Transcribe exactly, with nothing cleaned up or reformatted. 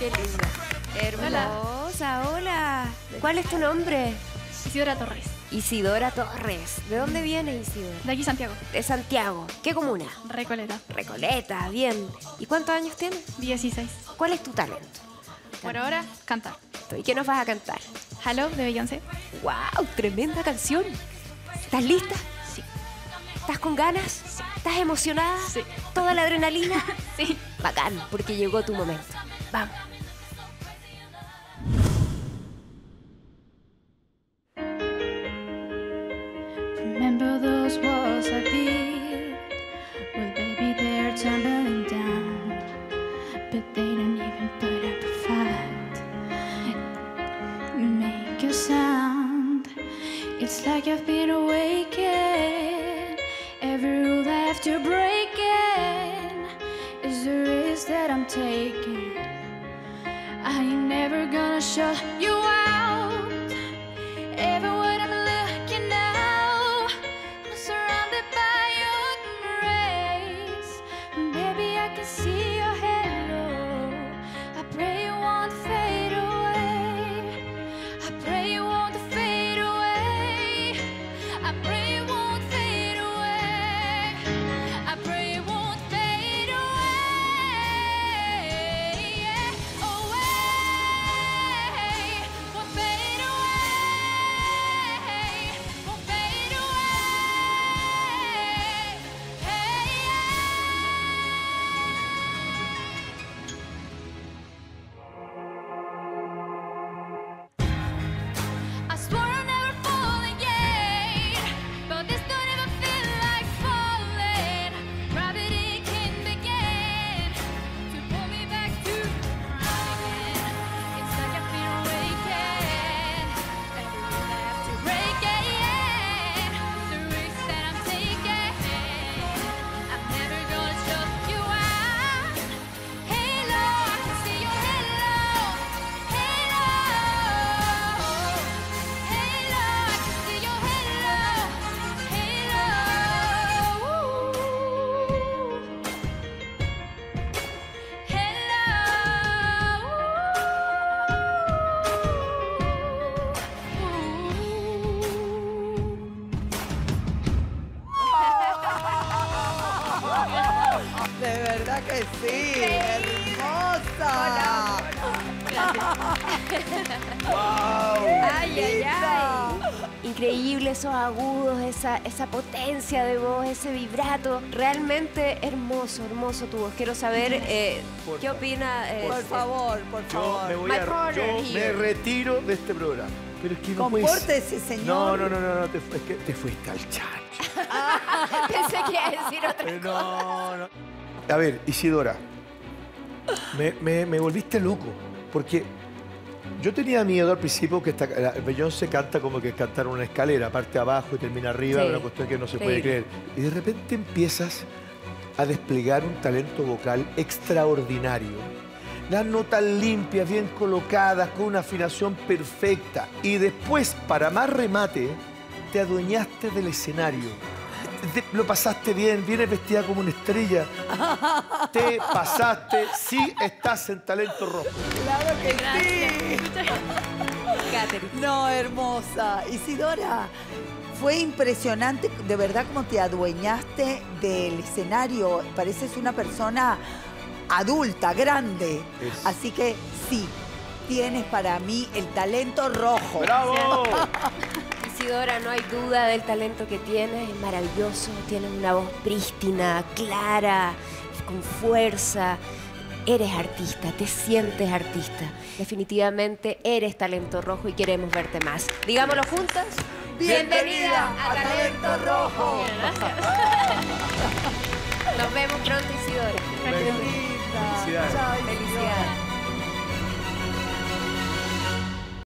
Qué linda. Hermosa, hola. hola. ¿Cuál es tu nombre? Isidora Torres. Isidora Torres. ¿De dónde vienes, Isidora? De aquí, Santiago. De Santiago. ¿Qué comuna? Recoleta. Recoleta, bien. ¿Y cuántos años tienes? dieciséis. ¿Cuál es tu talento? Por ahora, cantar. ¿Y qué nos vas a cantar? Hello, de Beyoncé. ¡Wow! Tremenda canción. ¿Estás lista? Sí. ¿Estás con ganas? Sí. ¿Estás emocionada? Sí. ¿Toda la adrenalina? Sí. Bacán, porque llegó tu momento. Vamos. Remember those walls I built? Well, baby, they're tumbling down, but they don't even put up a fight. Make a sound. It's like I've been awakened. Every rule I have to break in is the risk that I'm taking. I ain't never gonna shut you out. Everywhere I'm looking now, I'm surrounded by your embrace. And baby, I can see your halo. I pray you won't fade away. I pray you won't fade away. I pray you won't fade away. I pray you won't fade away. Away. Won't fade away. Won't fade away. Hey, I swore I'd never fall again, but this don't even feel like falling. Gravity can begin to pull me back to ground again. It's like I've been awakened. Every rule I have to break it. The risk that I'm taking, I'm never gonna shut you out. Halo, I can see your halo. Halo, halo, I can see your halo. De verdad que sí. Hermosa. ¡Wow! Ay, ay, ay. Increíble esos agudos, esa, esa potencia de voz, ese vibrato. Realmente hermoso, hermoso tu voz. Quiero saber eh, Por qué favor. opina. eh, Por favor, por Yo favor. me voy My a partner yo me here. retiro de este programa. Pero es que no puedes. Compórtese, señor. No, no, no, no, no, te, fu- es que te fuiste al chancho. Pensé que iba a decir otra Eh, no, no. A ver, Isidora, me, me, me volviste loco, porque yo tenía miedo al principio que esta, la, Beyoncé canta como que cantar una escalera, parte abajo y termina arriba, Sí, una cuestión que no se sí. puede creer. Y de repente empiezas a desplegar un talento vocal extraordinario. Las notas limpias, bien colocadas, con una afinación perfecta. Y después, para más remate, te adueñaste del escenario. Te- lo pasaste bien, vienes vestida como una estrella. Te pasaste, sí estás en Talento Rojo. Claro que sí. Catherine. No, hermosa. Isidora, fue impresionante, de verdad, como te adueñaste del escenario. Pareces una persona adulta, grande. Es- Así que sí, tienes para mí el talento rojo. ¡Bravo! Isidora, no hay duda del talento que tienes, es maravilloso, tienes una voz prístina, clara, con fuerza. Eres artista, te sientes artista. Definitivamente eres talento rojo y queremos verte más. Digámoslo juntas. Bienvenida a Talento Rojo.